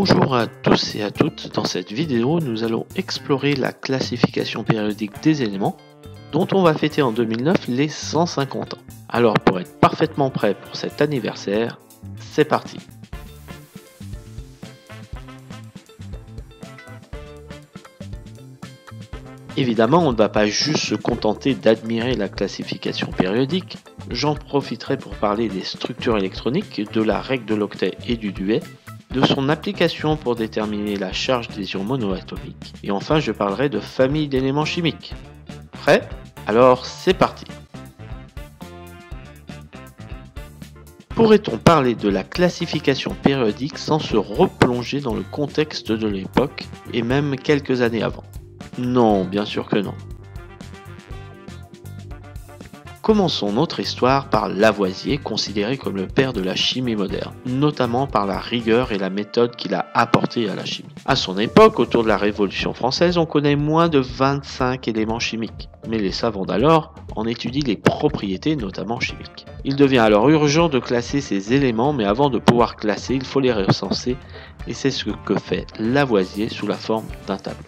Bonjour à tous et à toutes, dans cette vidéo nous allons explorer la classification périodique des éléments dont on va fêter en 2009 les 150 ans. Alors pour être parfaitement prêt pour cet anniversaire, c'est parti. Évidemment, on ne va pas juste se contenter d'admirer la classification périodique, j'en profiterai pour parler des structures électroniques, de la règle de l'octet et du duet, de son application pour déterminer la charge des ions monoatomiques, et enfin je parlerai de famille d'éléments chimiques. Prêt? Alors c'est parti. Pourrait-on parler de la classification périodique sans se replonger dans le contexte de l'époque, et même quelques années avant? Non, bien sûr que non. Commençons notre histoire par Lavoisier, considéré comme le père de la chimie moderne, notamment par la rigueur et la méthode qu'il a apportée à la chimie. À son époque, autour de la Révolution française, on connaît moins de 25 éléments chimiques, mais les savants d'alors en étudient les propriétés, notamment chimiques. Il devient alors urgent de classer ces éléments, mais avant de pouvoir classer, il faut les recenser, et c'est ce que fait Lavoisier sous la forme d'un tableau.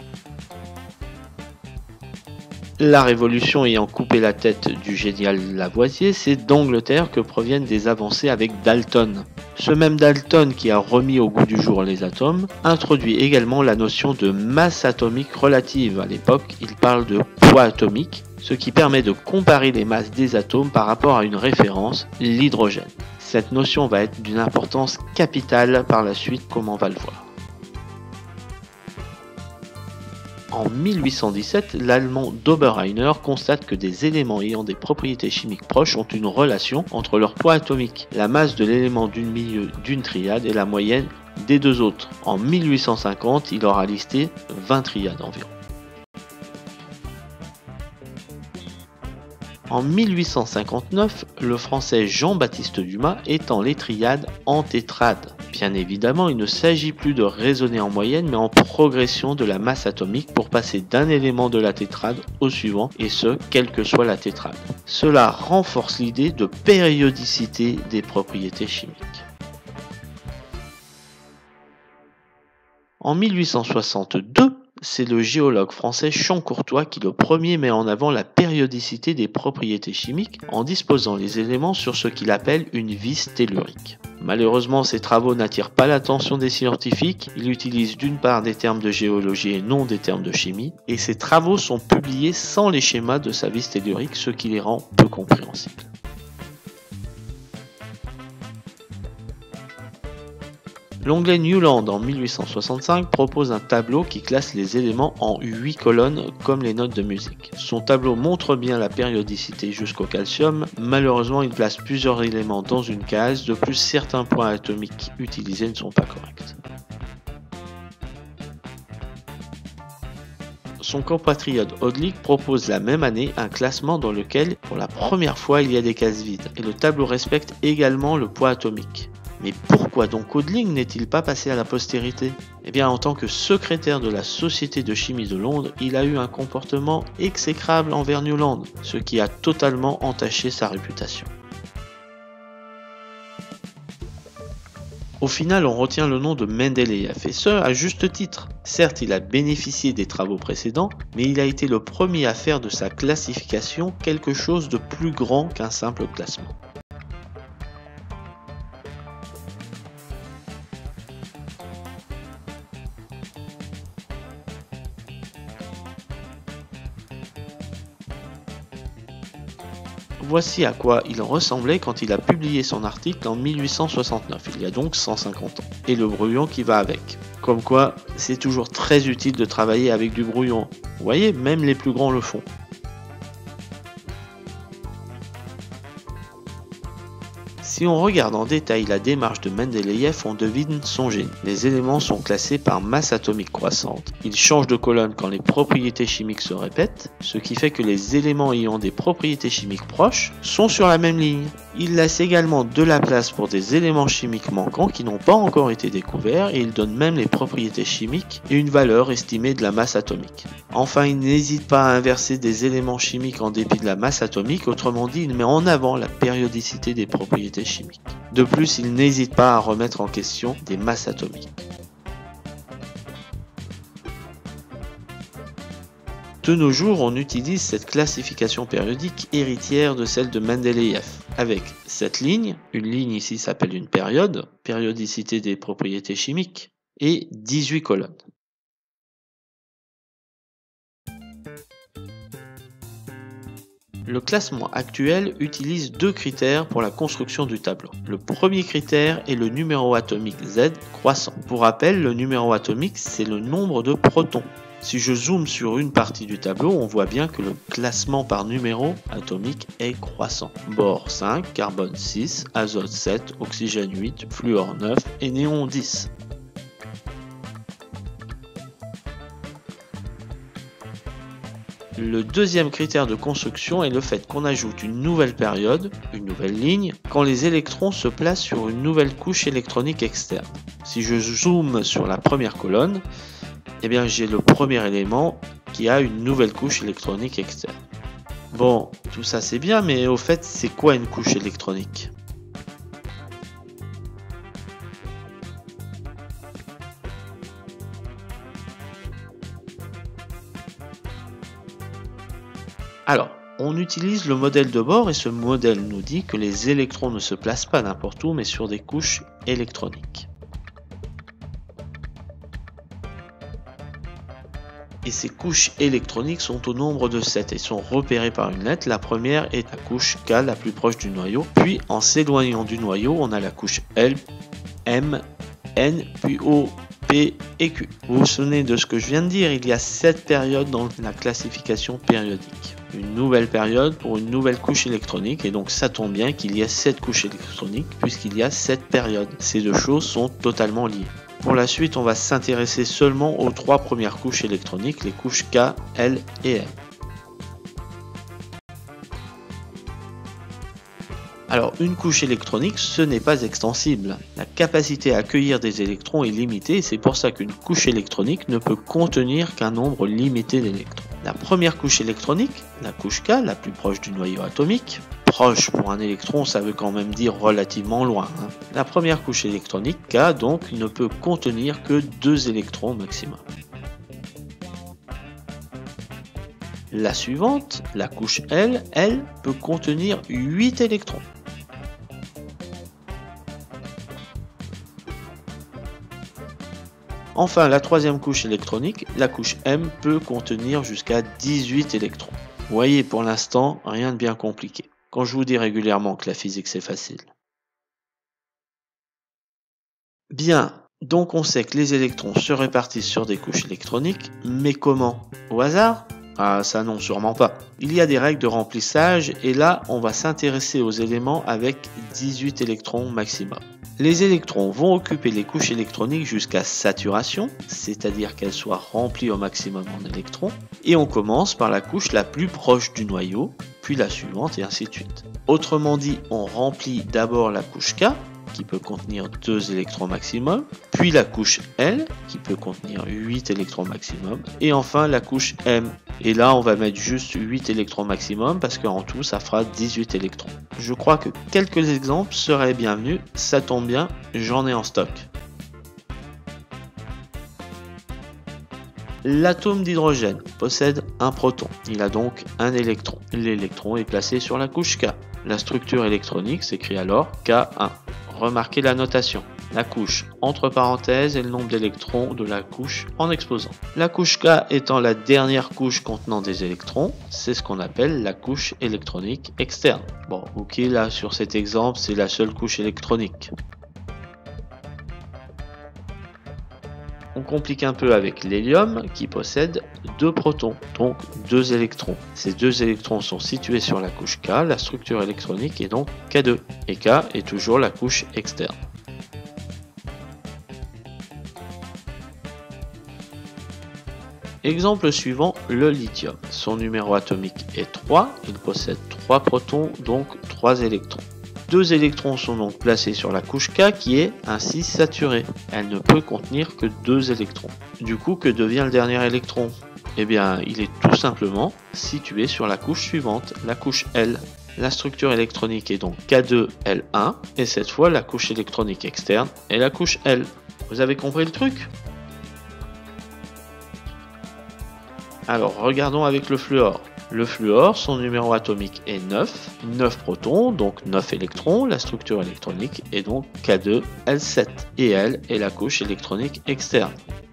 La Révolution ayant coupé la tête du génial Lavoisier, c'est d'Angleterre que proviennent des avancées avec Dalton. Ce même Dalton qui a remis au goût du jour les atomes, introduit également la notion de masse atomique relative. À l'époque, il parle de poids atomique, ce qui permet de comparer les masses des atomes par rapport à une référence, l'hydrogène. Cette notion va être d'une importance capitale par la suite, comme on va le voir. En 1817, l'allemand Dobereiner constate que des éléments ayant des propriétés chimiques proches ont une relation entre leur poids atomique, la masse de l'élément du milieu d'une triade et la moyenne des deux autres. En 1850, il aura listé 20 triades environ. En 1859, le français Jean-Baptiste Dumas étend les triades en tétrades. Bien évidemment, il ne s'agit plus de raisonner en moyenne, mais en progression de la masse atomique pour passer d'un élément de la tétrade au suivant, et ce, quelle que soit la tétrade. Cela renforce l'idée de périodicité des propriétés chimiques. En 1862, c'est le géologue français Champ-Courtois qui le premier met en avant la périodicité des propriétés chimiques en disposant les éléments sur ce qu'il appelle une vis tellurique. Malheureusement, ces travaux n'attirent pas l'attention des scientifiques, il utilise d'une part des termes de géologie et non des termes de chimie, et ces travaux sont publiés sans les schémas de sa vis tellurique, ce qui les rend peu compréhensibles. L'onglet Newland en 1865 propose un tableau qui classe les éléments en 8 colonnes comme les notes de musique. Son tableau montre bien la périodicité jusqu'au calcium, malheureusement il place plusieurs éléments dans une case, de plus certains points atomiques utilisés ne sont pas corrects. Son compatriote Hodlik propose la même année un classement dans lequel, pour la première fois, il y a des cases vides, et le tableau respecte également le poids atomique. Mais pourquoi donc Hodlik n'est-il pas passé à la postérité? Eh bien, en tant que secrétaire de la Société de chimie de Londres, il a eu un comportement exécrable envers Newland, ce qui a totalement entaché sa réputation. Au final, on retient le nom de Mendeleïev, et ce, à juste titre. Certes, il a bénéficié des travaux précédents, mais il a été le premier à faire de sa classification quelque chose de plus grand qu'un simple classement. Voici à quoi il ressemblait quand il a publié son article en 1869, il y a donc 150 ans, et le brouillon qui va avec. Comme quoi, c'est toujours très utile de travailler avec du brouillon. Vous voyez, même les plus grands le font. Si on regarde en détail la démarche de Mendeleïev, on devine son génie. Les éléments sont classés par masse atomique croissante. Ils changent de colonne quand les propriétés chimiques se répètent, ce qui fait que les éléments ayant des propriétés chimiques proches sont sur la même ligne. Il laisse également de la place pour des éléments chimiques manquants qui n'ont pas encore été découverts et il donne même les propriétés chimiques et une valeur estimée de la masse atomique. Enfin, il n'hésite pas à inverser des éléments chimiques en dépit de la masse atomique, autrement dit, il met en avant la périodicité des propriétés chimiques. De plus, il n'hésite pas à remettre en question des masses atomiques. De nos jours, on utilise cette classification périodique héritière de celle de Mendeleïev, avec cette ligne, une ligne ici s'appelle une période, périodicité des propriétés chimiques, et 18 colonnes. Le classement actuel utilise deux critères pour la construction du tableau. Le premier critère est le numéro atomique Z croissant. Pour rappel, le numéro atomique, c'est le nombre de protons. Si je zoome sur une partie du tableau, on voit bien que le classement par numéro atomique est croissant. Bore 5, carbone 6, azote 7, oxygène 8, fluor 9 et néon 10. Le deuxième critère de construction est le fait qu'on ajoute une nouvelle période, une nouvelle ligne, quand les électrons se placent sur une nouvelle couche électronique externe. Si je zoome sur la première colonne, eh bien j'ai le premier élément qui a une nouvelle couche électronique externe. Bon, tout ça c'est bien, mais au fait, c'est quoi une couche électronique ? Alors, on utilise le modèle de Bohr et ce modèle nous dit que les électrons ne se placent pas n'importe où mais sur des couches électroniques. Et ces couches électroniques sont au nombre de 7 et sont repérées par une lettre. La première est la couche K la plus proche du noyau, puis en s'éloignant du noyau, on a la couche L, M, N, puis O, P et Q. Vous vous souvenez de ce que je viens de dire, il y a 7 périodes dans la classification périodique. Une nouvelle période pour une nouvelle couche électronique et donc ça tombe bien qu'il y a 7 couches électroniques puisqu'il y a 7 périodes. Ces deux choses sont totalement liées. Pour la suite, on va s'intéresser seulement aux 3 premières couches électroniques, les couches K, L et M. Alors, une couche électronique, ce n'est pas extensible. La capacité à accueillir des électrons est limitée et c'est pour ça qu'une couche électronique ne peut contenir qu'un nombre limité d'électrons. La première couche électronique, la couche K, la plus proche du noyau atomique, proche pour un électron, ça veut quand même dire relativement loin. La première couche électronique, K, donc, ne peut contenir que 2 électrons maximum. La suivante, la couche L, elle peut contenir 8 électrons. Enfin, la troisième couche électronique, la couche M, peut contenir jusqu'à 18 électrons. Vous voyez, pour l'instant, rien de bien compliqué. Quand je vous dis régulièrement que la physique c'est facile. Bien, donc on sait que les électrons se répartissent sur des couches électroniques, mais comment ? Au hasard ? Ah ça non, sûrement pas. Il y a des règles de remplissage et là on va s'intéresser aux éléments avec 18 électrons maximum. Les électrons vont occuper les couches électroniques jusqu'à saturation, c'est-à-dire qu'elles soient remplies au maximum en électrons, et on commence par la couche la plus proche du noyau, puis la suivante et ainsi de suite. Autrement dit, on remplit d'abord la couche K, qui peut contenir 2 électrons maximum, puis la couche L, qui peut contenir 8 électrons maximum, et enfin la couche M. Et là, on va mettre juste 8 électrons maximum, parce qu'en tout, ça fera 18 électrons. Je crois que quelques exemples seraient bienvenus, ça tombe bien, j'en ai en stock. L'atome d'hydrogène possède un proton, il a donc un électron. L'électron est placé sur la couche K. La structure électronique s'écrit alors K1. Remarquez la notation. La couche entre parenthèses et le nombre d'électrons de la couche en exposant. La couche K étant la dernière couche contenant des électrons, c'est ce qu'on appelle la couche électronique externe. Bon, ok, là sur cet exemple, c'est la seule couche électronique. On complique un peu avec l'hélium qui possède 2 protons, donc 2 électrons. Ces 2 électrons sont situés sur la couche K, la structure électronique est donc K2, et K est toujours la couche externe. Exemple suivant, le lithium. Son numéro atomique est 3, il possède 3 protons, donc 3 électrons. 2 électrons sont donc placés sur la couche K qui est ainsi saturée. Elle ne peut contenir que 2 électrons. Du coup, que devient le dernier électron ? Eh bien, il est tout simplement situé sur la couche suivante, la couche L. La structure électronique est donc K2L1 et cette fois la couche électronique externe est la couche L. Vous avez compris le truc ? Alors regardons avec le fluor. Le fluor, son numéro atomique est 9, 9 protons, donc 9 électrons, la structure électronique est donc K2L7, et L est la couche électronique externe.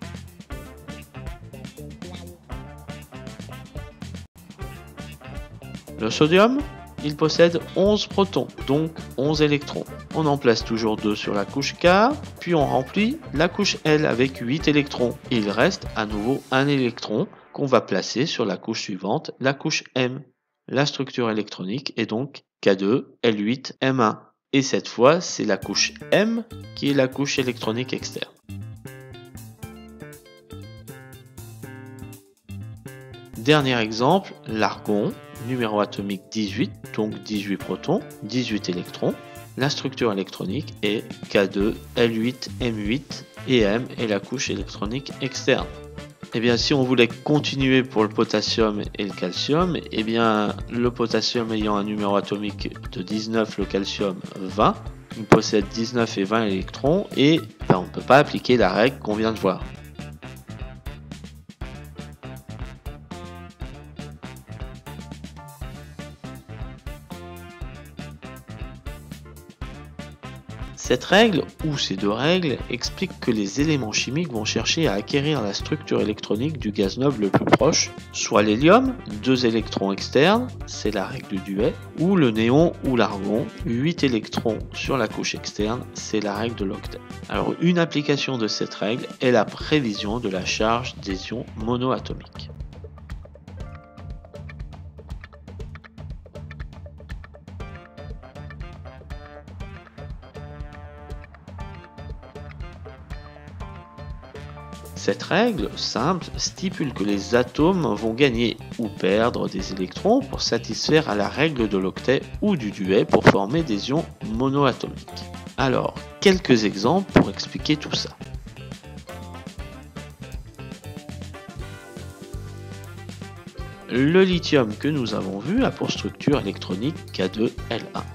Le sodium, il possède 11 protons, donc 11 électrons. On en place toujours 2 sur la couche K, puis on remplit la couche L avec 8 électrons. Il reste à nouveau un électron qu'on va placer sur la couche suivante, la couche M. La structure électronique est donc K2L8M1. Et cette fois, c'est la couche M qui est la couche électronique externe. Dernier exemple, l'argon, numéro atomique 18, donc 18 protons, 18 électrons. La structure électronique est K2L8M8 et M est la couche électronique externe. Et bien, si on voulait continuer pour le potassium et le calcium, et bien le potassium ayant un numéro atomique de 19, le calcium 20, il possède 19 et 20 électrons et on ne peut pas appliquer la règle qu'on vient de voir. Cette règle, ou ces deux règles, expliquent que les éléments chimiques vont chercher à acquérir la structure électronique du gaz noble le plus proche, soit l'hélium, 2 électrons externes, c'est la règle du duet, ou le néon ou l'argon, 8 électrons sur la couche externe, c'est la règle de l'octet. Alors une application de cette règle est la prévision de la charge des ions monoatomiques. Cette règle simple stipule que les atomes vont gagner ou perdre des électrons pour satisfaire à la règle de l'octet ou du duet pour former des ions monoatomiques. Alors, quelques exemples pour expliquer tout ça. Le lithium que nous avons vu a pour structure électronique K2L1.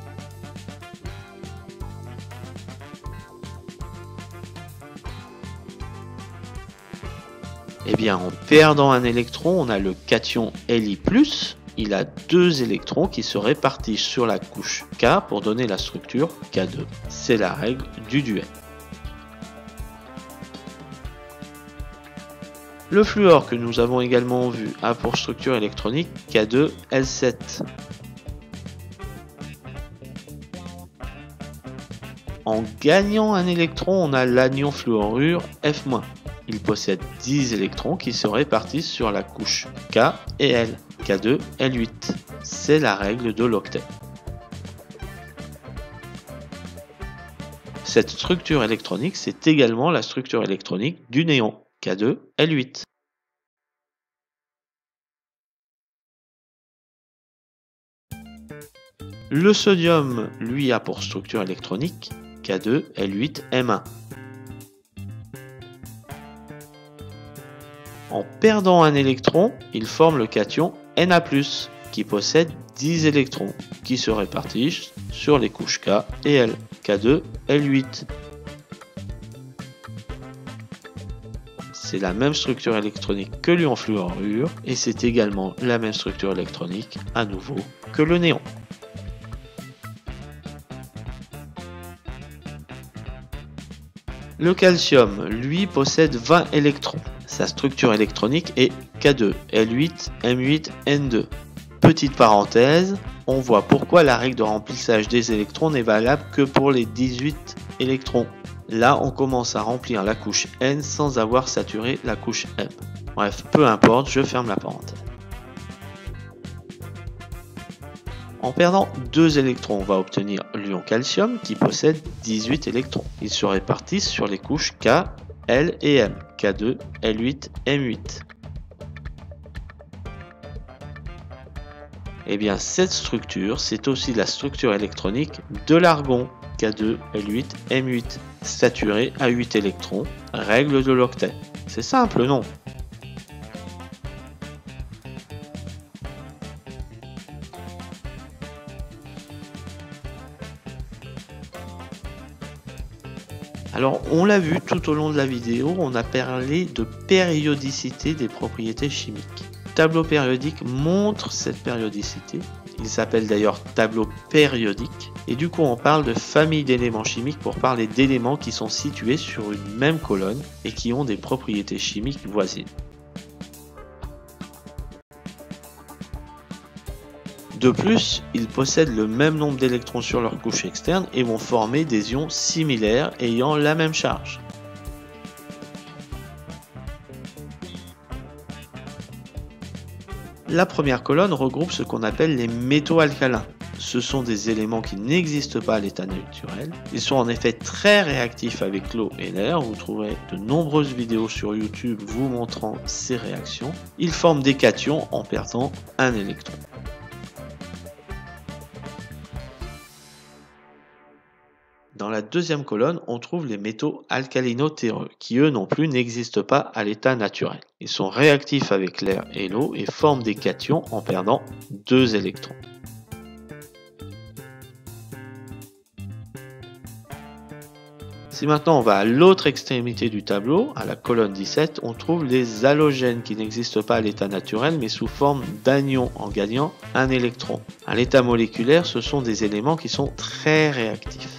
Eh bien, en perdant un électron, on a le cation Li+, il a 2 électrons qui se répartissent sur la couche K pour donner la structure K2. C'est la règle du duet. Le fluor que nous avons également vu a pour structure électronique K2L7. En gagnant un électron, on a l'anion fluorure F-. Il possède 10 électrons qui se répartissent sur la couche K et L, K2L8. C'est la règle de l'octet. Cette structure électronique, c'est également la structure électronique du néon, K2L8. Le sodium, lui, a pour structure électronique K2L8M1. En perdant un électron, il forme le cation Na+, qui possède 10 électrons, qui se répartissent sur les couches K et L, K2L8. C'est la même structure électronique que l'ion fluorure, et c'est également la même structure électronique, à nouveau, que le néon. Le calcium, lui, possède 20 électrons. Sa structure électronique est K2L8M8N2. Petite parenthèse, on voit pourquoi la règle de remplissage des électrons n'est valable que pour les 18 électrons. Là, on commence à remplir la couche N sans avoir saturé la couche M. Bref, peu importe, je ferme la parenthèse. En perdant 2 électrons, on va obtenir l'ion calcium qui possède 18 électrons. Ils se répartissent sur les couches K, L et M, K2, L8, M8. Et bien cette structure, c'est aussi la structure électronique de l'argon, K2, L8, M8, saturé à 8 électrons, règle de l'octet. C'est simple, non ? Alors on l'a vu tout au long de la vidéo, on a parlé de périodicité des propriétés chimiques. Le tableau périodique montre cette périodicité. Il s'appelle d'ailleurs tableau périodique. Et du coup on parle de famille d'éléments chimiques pour parler d'éléments qui sont situés sur une même colonne et qui ont des propriétés chimiques voisines. De plus, ils possèdent le même nombre d'électrons sur leur couche externe et vont former des ions similaires ayant la même charge. La première colonne regroupe ce qu'on appelle les métaux alcalins. Ce sont des éléments qui n'existent pas à l'état naturel. Ils sont en effet très réactifs avec l'eau et l'air. Vous trouverez de nombreuses vidéos sur YouTube vous montrant ces réactions. Ils forment des cations en perdant un électron. Dans la deuxième colonne, on trouve les métaux alcalino-terreux, qui eux non plus n'existent pas à l'état naturel. Ils sont réactifs avec l'air et l'eau et forment des cations en perdant 2 électrons. Si maintenant on va à l'autre extrémité du tableau, à la colonne 17, on trouve les halogènes qui n'existent pas à l'état naturel mais sous forme d'anions en gagnant un électron. À l'état moléculaire, ce sont des éléments qui sont très réactifs.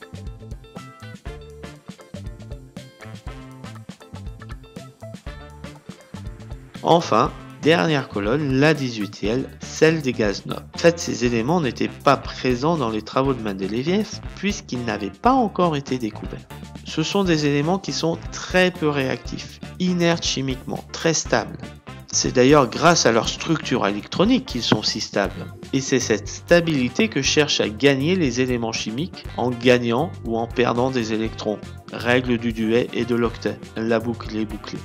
Enfin, dernière colonne, la 18e, celle des gaz nobles. En fait, ces éléments n'étaient pas présents dans les travaux de Mendeleïev puisqu'ils n'avaient pas encore été découverts. Ce sont des éléments qui sont très peu réactifs, inertes chimiquement, très stables. C'est d'ailleurs grâce à leur structure électronique qu'ils sont si stables. Et c'est cette stabilité que cherchent à gagner les éléments chimiques en gagnant ou en perdant des électrons. Règle du duet et de l'octet, la boucle est bouclée.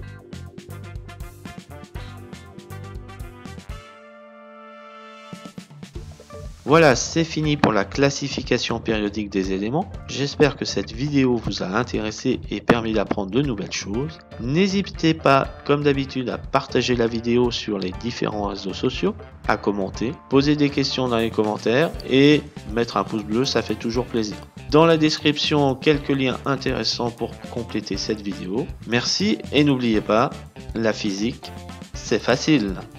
Voilà, c'est fini pour la classification périodique des éléments. J'espère que cette vidéo vous a intéressé et permis d'apprendre de nouvelles choses. N'hésitez pas, comme d'habitude, à partager la vidéo sur les différents réseaux sociaux, à commenter, poser des questions dans les commentaires et mettre un pouce bleu, ça fait toujours plaisir. Dans la description, quelques liens intéressants pour compléter cette vidéo. Merci et n'oubliez pas, la physique, c'est facile.